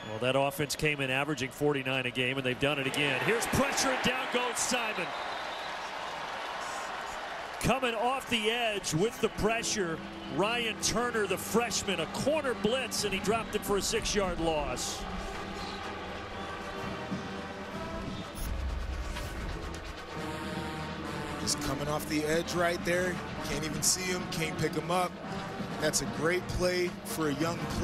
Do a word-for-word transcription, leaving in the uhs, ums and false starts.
Well, that offense came in averaging forty-nine a game, and they've done it again. Here's pressure, and down goes Simon. Coming off the edge with the pressure, Ryan Turner, the freshman, a corner blitz, and he dropped it for a six-yard loss. Just coming off the edge right there. Can't even see him, can't pick him up. That's a great play for a young player.